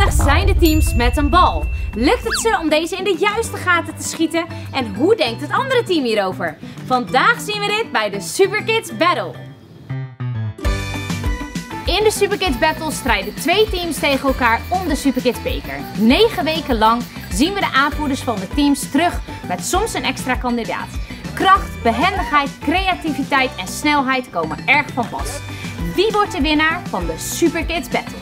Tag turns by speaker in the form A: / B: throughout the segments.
A: behendig zijn de teams met een bal? Lukt het ze om deze in de juiste gaten te schieten? En hoe denkt het andere team hierover? Vandaag zien we dit bij de Super Kids Battle. In de Super Kids Battle strijden 2 teams tegen elkaar om de Super Kids beker. 9 weken lang zien we de aanvoerders van de teams terug met soms een extra kandidaat. Kracht, behendigheid, creativiteit en snelheid komen erg van pas. Wie wordt de winnaar van de Super Kids Battle?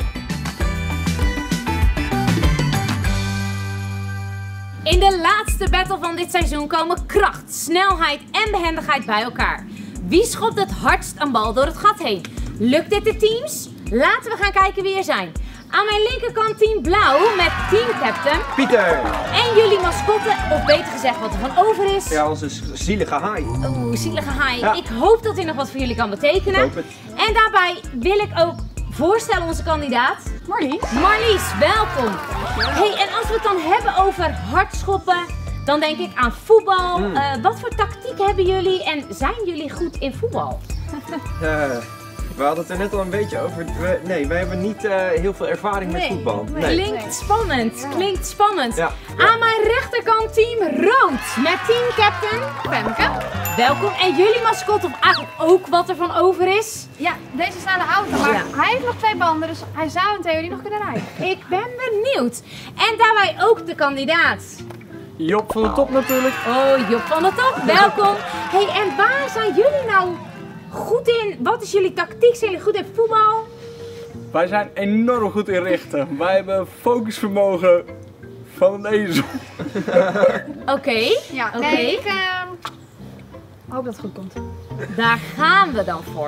A: In de laatste battle van dit seizoen komen kracht, snelheid en behendigheid bij elkaar. Wie schopt het hardst een bal door het gat heen? Lukt dit de teams? Laten we gaan kijken wie er zijn. Aan mijn linkerkant team Blauw met teamcaptain
B: Pieter!
A: en jullie mascotte, of beter gezegd wat er van over is.
B: Ja, onze zielige haai.
A: Oeh, zielige haai.
B: Ja.
A: Ik hoop dat hij nog wat voor jullie kan betekenen.
B: Ik hoop het.
A: En daarbij wil ik ook voorstellen onze kandidaat.
C: Marlies.
A: Marlies, welkom. Hey, en als we het dan hebben over hard schoppen, dan denk ik aan voetbal. Wat voor tactiek hebben jullie en zijn jullie goed in voetbal?
B: We hadden het er net al een beetje over. Wij hebben niet heel veel ervaring met voetbal. Nee.
A: Klinkt spannend, klinkt spannend.
B: Ja.
A: Aan mijn rechterkant team Rood met teamcaptain Femke. Welkom. En jullie mascotte, of eigenlijk ook wat er van over is?
C: Ja, deze is naar de auto, maar hij heeft nog 2 banden, dus hij zou in theorie nog kunnen rijden.
A: Ik ben benieuwd. En daarbij ook de kandidaat.
D: Job van de Top natuurlijk.
A: Oh, Job van de Top, welkom. Hey, en waar zijn jullie nou goed in? Wat is jullie tactiek? Zijn jullie goed in voetbal?
D: Wij zijn enorm goed in richten. Wij hebben focusvermogen van een ezel.
A: Oké.
C: Ja,
A: Oké.
C: nee, ik hoop dat het goed komt.
A: Daar gaan we dan voor.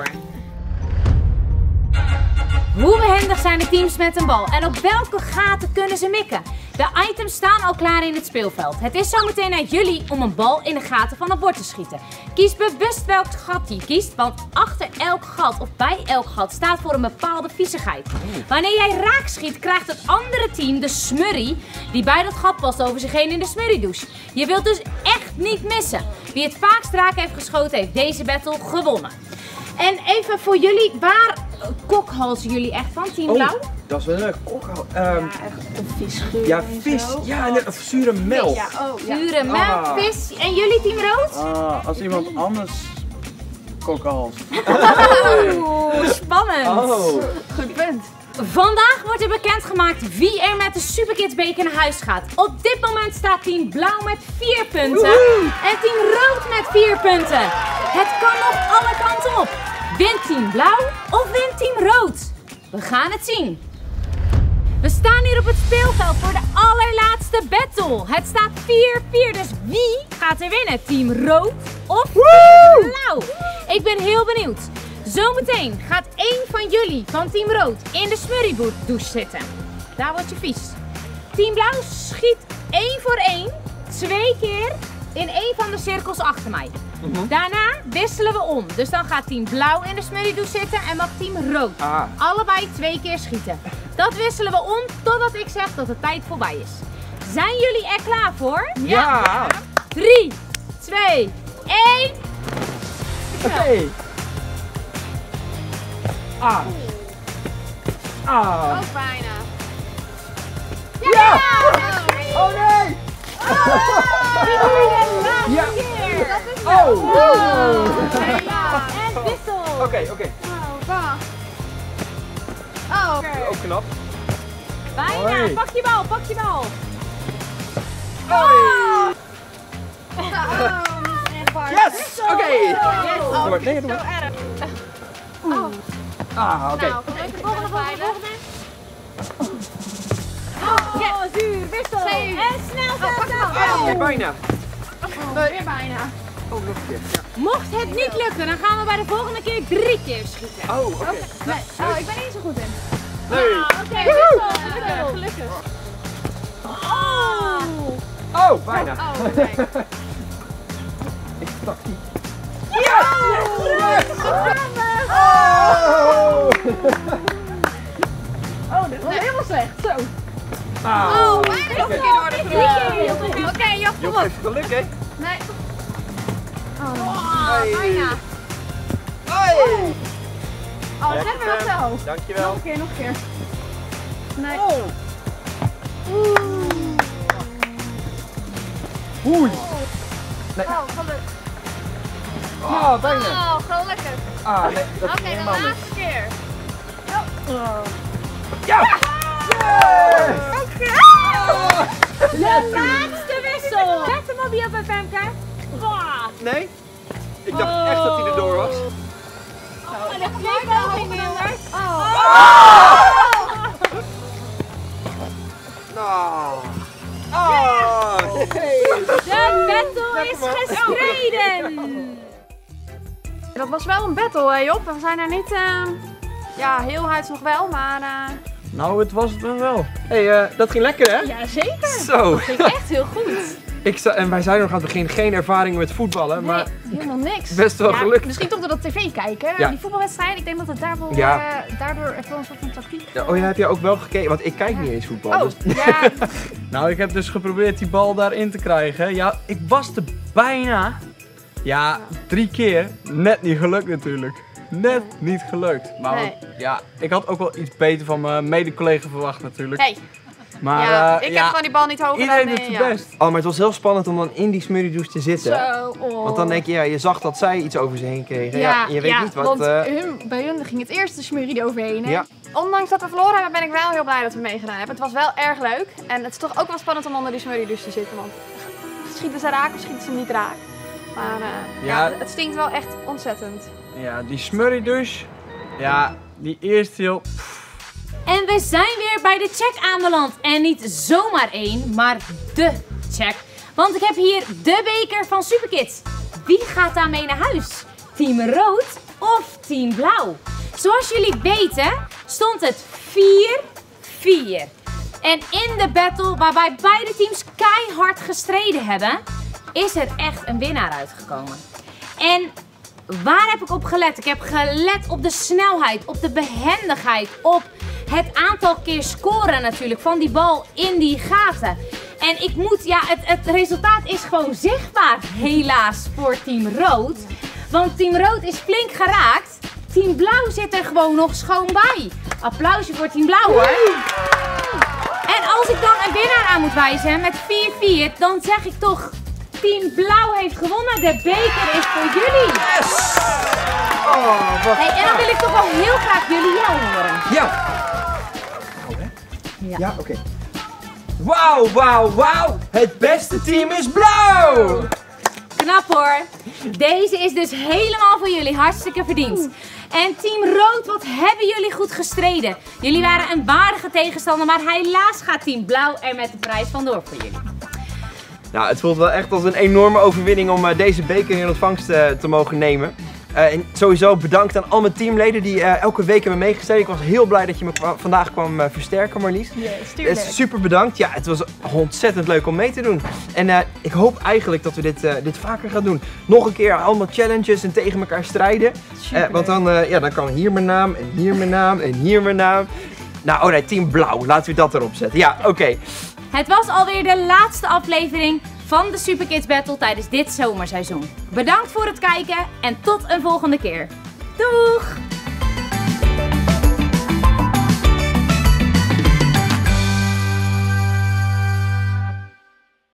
A: Hoe behendig zijn de teams met een bal en op welke gaten kunnen ze mikken? De items staan al klaar in het speelveld. Het is zometeen aan jullie om een bal in de gaten van het bord te schieten. Kies bewust welk gat je kiest, want achter elk gat of bij elk gat staat voor een bepaalde viezigheid. Wanneer jij raak schiet, krijgt het andere team de smurrie die bij dat gat past over zich heen in de smurriedouche. Je wilt dus echt niet missen. Wie het vaakst raak heeft geschoten, heeft deze battle gewonnen. En even voor jullie, waar kokhalzen jullie echt van, Team Blauw?
B: Dat is wel leuk. Kokhal.
C: Echt een visgeur.
B: Ja, vis. Ja, of zure melk.
C: Ja, oh, ja.
A: Zure melk, vis. En jullie, Team Rood?
D: Als iemand anders kokkenhals.
A: Oeh, spannend.
B: Oh.
C: Goed punt.
A: Vandaag wordt er bekendgemaakt wie er met de Super Kids beker naar huis gaat. Op dit moment staat Team Blauw met 4 punten en Team Rood met 4 punten. Het kan nog alle kanten op. Wint Team Blauw of wint Team Rood? We gaan het zien. We staan hier op het speelveld voor de allerlaatste battle. Het staat 4-4, dus wie gaat er winnen? Team Rood of Team Blauw? Ik ben heel benieuwd. Zometeen gaat één van jullie van Team Rood in de smurriedouche zitten. Daar word je vies. Team Blauw schiet 1 voor 1, 2 keer in 1 van de cirkels achter mij. Daarna wisselen we om. Dus dan gaat Team Blauw in de smurriedouche zitten en mag Team Rood allebei 2 keer schieten. Dat wisselen we om totdat ik zeg dat de tijd voorbij is. Zijn jullie er klaar voor?
B: Ja.
A: 3, 2, 1.
B: Oké.
C: Ook bijna.
B: Ja! Oh nee! Ja! Oh!
A: En wissel.
B: Oké.
C: Oh,
B: Ook knap.
A: Bijna.
B: Hoi.
A: Pak je bal, pak je bal.
B: Yes! Oké.
C: Oh,
B: Doe maar.
C: zo erg.
B: Oké.
C: Nou, volgende.
A: Oh, zuur, wissel. En snel zetten.
B: Oké, bijna.
C: Weer bijna.
B: Oh, nog een keer. Ja.
A: Mocht het niet lukken, dan gaan we bij de volgende keer 3 keer schieten.
B: Oh, oké.
C: Nee, ik ben niet zo goed in.
B: Nee.
A: Oké, wissel.
C: Gelukkig.
B: Oh, bijna.
C: Oh, nee.
B: Ik stak niet.
C: Oh, dit was helemaal slecht. Zo.
B: Oh,
C: Nog een keer door de vloer. Oké, Job, kom
B: Job
C: op.
B: heeft geluk, hè?
C: Nee.
B: Hey.
C: Bijna.
B: Hey.
C: Oh, dat hebben we wel zo.
B: Dankjewel.
C: Nog een keer. Nee.
B: Oh.
D: Oei. Nee.
C: Oh, gelukkig.
D: Oh, bijna.
C: Oh, gelukkig.
D: Ah, nee, dat is
C: Oké, de
D: helemaal niet.
C: laatste keer.
B: Ja!
A: De laatste wissel. Zet hem op hier bij Femke.
B: Nee? Ik dacht echt dat hij erdoor was.
A: En dat klinkt wel verminderd.
B: Nou. Oh.
A: De battle is gestreden.
C: Dat was wel een battle, hè, Job. We zijn er niet, ja, heel huids nog wel, maar...
D: Nou, het was het dan wel.
B: Hey, dat ging lekker hè?
A: Ja, zeker.
B: Zo.
A: Dat ging echt heel goed.
B: En wij zeiden nog aan het begin geen ervaring met voetballen, maar
C: Helemaal niks.
B: best wel gelukt.
C: Misschien toch door dat tv kijken.
B: Ja.
C: Die voetbalwedstrijden, ik denk dat het daardoor, daardoor echt wel een soort van tactiek...
B: Ja, oh ja, heb je ook wel gekeken? Want ik kijk niet eens voetbal.
C: Oh,
B: Dus...
C: ja.
D: Nou, ik heb dus geprobeerd die bal daarin te krijgen. Ja, ik was er bijna. Ja, 3 keer. Net niet gelukt natuurlijk. Net niet gelukt. Maar
C: Nee.
D: ja, ik had ook wel iets beter van mijn mede-collega verwacht natuurlijk.
C: Hey,
D: Maar
C: ja, ik heb gewoon die bal niet hoger
D: iedereen
C: dan...
D: doet zijn best.
B: Oh, maar het was heel spannend om dan in die smurriedouche te zitten.
C: Zo, oh.
B: Want dan denk je, ja, je zag dat zij iets over ze heen kregen. Ja, je weet niet wat...
C: want bij hun ging het eerst de smurrie eroverheen. Hè?
B: Ja.
C: Ondanks dat we verloren hebben, ben ik wel heel blij dat we meegedaan hebben. Het was wel erg leuk. En het is toch ook wel spannend om onder die smurrie dus te zitten. Want schieten ze raak of schieten ze niet raak. Maar
D: Ja.
C: het stinkt wel echt ontzettend.
D: Ja, die smurrie dus. Ja, die eerste heel...
A: En we zijn weer bij de check aanbeland. En niet zomaar één, maar de check. Want ik heb hier de beker van Superkids. Wie gaat daarmee naar huis? Team rood of team blauw? Zoals jullie weten stond het 4-4. En in de battle waarbij beide teams keihard gestreden hebben, is er echt een winnaar uitgekomen. En waar heb ik op gelet? Ik heb gelet op de snelheid, op de behendigheid, op het aantal keer scoren natuurlijk van die bal in die gaten. En ik moet, ja, het resultaat is gewoon zichtbaar helaas voor team rood. Want team rood is flink geraakt. Team blauw zit er gewoon nog schoon bij. Applausje voor team blauw hoor. En als ik dan een winnaar aan moet wijzen met 4-4, dan zeg ik toch... Team blauw heeft gewonnen. De beker is voor jullie.
B: Yes! Oh, wat
A: Hey, en dan wil ik toch wel heel graag jullie horen.
B: Ja! Ja, oké. Wauw, wauw, wauw! Het beste team is blauw!
A: Knap hoor. Deze is dus helemaal voor jullie. Hartstikke verdiend. En team rood, wat hebben jullie goed gestreden. Jullie waren een waardige tegenstander, maar helaas gaat team blauw er met de prijs vandoor voor jullie.
B: Nou, het voelt wel echt als een enorme overwinning om deze beker in ontvangst te mogen nemen. En sowieso bedankt aan al mijn teamleden die elke week hebben meegestreden. Ik was heel blij dat je me vandaag kwam versterken, Marlies.
C: Yes,
B: Super bedankt. Ja, het was ontzettend leuk om mee te doen. En ik hoop eigenlijk dat we dit vaker gaan doen. Nog een keer allemaal challenges en tegen elkaar strijden. Want dan kan hier mijn naam en hier mijn naam en hier mijn naam. Nou, oh nee, team blauw. Laten we dat erop zetten. Ja, oké.
A: Het was alweer de laatste aflevering van de Superkids Battle tijdens dit zomerseizoen. Bedankt voor het kijken en tot een volgende keer. Doeg!